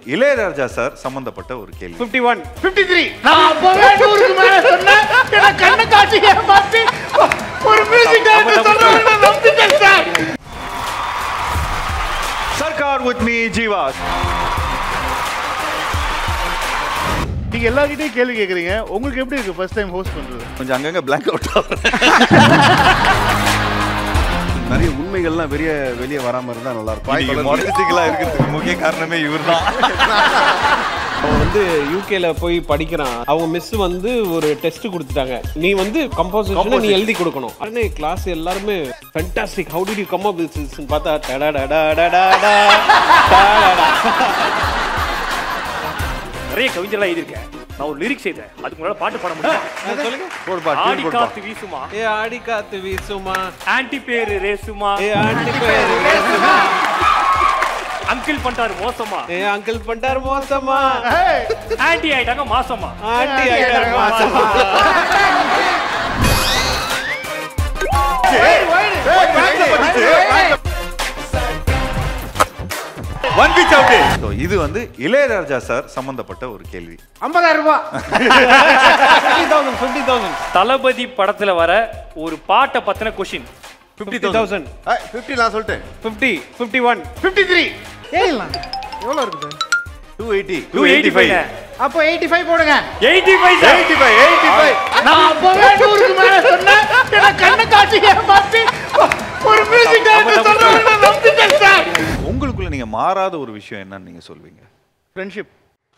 Ilaiyaraaja sir சம்பந்தப்பட்ட ஒரு கேள்வி. 51 53 நான் அப்பவே 100க்கு மேல சொன்னேன். எனக்கு கண்ணு காட்சி ஏமாத்தி ஒரு மியூசிக் டைரக்டர் சொல்றாங்க நம்பிட்டேன் sir. Sarkaar with me Jiiva. நீங்க எல்லார்கிட்டயும் கேள்வி கேக்குறீங்க. உங்களுக்கு எப்படி இருக்கு ஃபர்ஸ்ட் டைம் ஹோஸ்ட் பண்றது? கொஞ்சம் அங்கங்க blank out ஆகுறேன். நிறைய உண்மைகள்லாம் வெளியே வராம இருந்தா நல்லா இருக்கும். மானிட்டிக்கலா இருக்கிறதுக்கு முக்கிய காரணமே இவர்தான். அவன் வந்து யூகேல போய் படிக்கிறான். அவங்க மிஸ் வந்து ஒரு டெஸ்ட் கொடுத்துட்டாங்க. நீ வந்து கம்போசிஷனை நீ எழுதி கொடுக்கணும். உடனே கிளாஸ் எல்லாருமே fantastic, how did you come up with this பார்த்தா டடா டடா டடா டடா. நிறைய கவிஞர்களா எழுதியிருக்கேன். நான் ஒரு லிரிக்ஸ் எழுதேன். அதுக்கு முன்னாடி பாட்டு பாட முடியும். சொல்லுங்க. ஒரு பாட்டு. ஆடி காத்து வீசுமா, ஏ ஆடி காத்து வீசுமா, ஆன்டி பேரு ரேசுமா, ஏ ஆண்டி பேரு ரேசுமா, அங்கிள் பண்டாரு மோசமா, ஏ அங்கிள் பண்டார் மோசமா, ஆன்டி ஆயிட்டாங்க மாசமா, ஆண்டி ஆயிட்டார் மாசமா. One pitch out. So இது வந்து இளையராஜா சார் சம்பந்தப்பட்ட ஒரு கேள்வி. 50000 ரூபாய். 50,000 தளபதி படத்துல வர ஒரு பாட்டை பத்தின கொஸ்டின். 50,000 50 நான் சொல்லிட்டேன். 50 51 53 ஏய்லாம் எவ்வளவு இருக்குது? 280 285. அப்போ 85 போடுங்க. 85 நான் அப்பவே 100க்கு மேல சொன்னேன். எனக்கு கண்ணு காட்சி ஏமாத்தி ஒரு மியூசிக் டைரக்டர் சொல்றாங்க நம்பிட்டேன் சார். உங்களுக்குள்ள நீங்க மாறாத ஒரு விஷயம் என்னன்னு நீங்க சொல்வீங்க? ஃப்ரெண்ட்ஷிப்.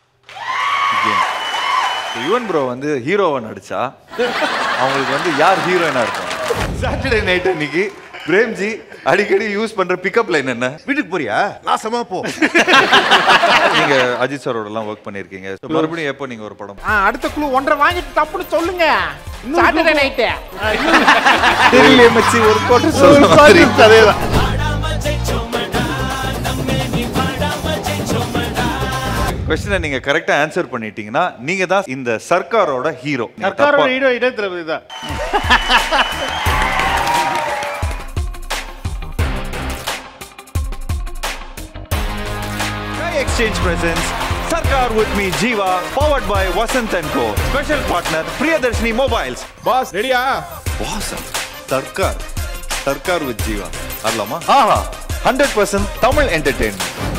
யுவன் ப்ரோ வந்து ஹீரோவா நடிச்சா அவங்களுக்கு வந்து யார் ஹீரோயினா இருப்பாங்க? சாட்டர்டே நைட் அன்னைக்கு பிரேம்ஜி அடிக்கடி யூஸ் பண்ற பிக்கப் லைன் என்ன? வீட்டுக்கு போறியா? நாசமா போ. நீங்க அஜித் சாரோட எல்லாம் ஒர்க் பண்ணிருக்கீங்க. மறுபடியும் எப்போ நீங்க ஒரு படம்? அடுத்த குளூ 1.5 வாங்கிட்டு தப்புன்னு சொல்லுங்க. Saturday night. தெரியல மச்சி ஒரு கோட்டை சொல்ற மாதிரி அதேதான். क्वेश्चन நீங்க கரெக்ட்டா ஆன்சர் பண்ணிட்டீங்கன்னா நீங்க தான் இந்த சர்க்காரோட ஹீரோ. சர்க்காரோட ஹீரோ இட தளபதி தான். Exchange presents Sarkaar with me Jiiva, powered by Vasant & Co. Special partner Priyadarshini Mobiles. Boss ரெடியா? Boss, Sarkaar with Jiiva. Arlama? 100% Tamil entertainment.